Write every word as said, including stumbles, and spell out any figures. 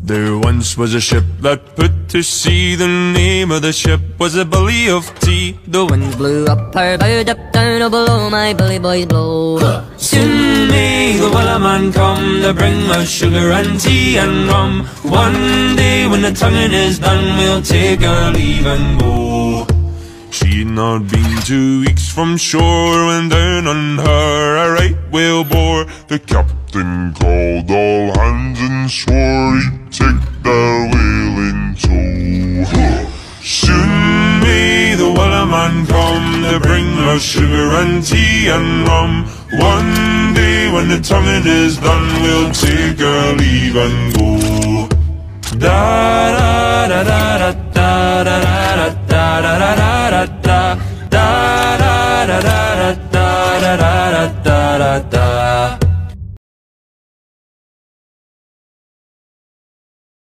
There once was a ship that put to sea. The name of the ship was a Billy of Tea. The wind blew up her bow, up down, oh below my bully boys blow. Soon may the Wellerman come to bring us sugar and tea and rum. One day when the tonguing is done, we'll take our leave and go. She'd not been two weeks from shore when down on her a right whale bore. The captain called all hands and swore he'd take the whale in tow. Soon may the Wellerman come to bring us sugar and tea and rum. One day when the tonguing is done, we'll take our leave and go. Da da da da da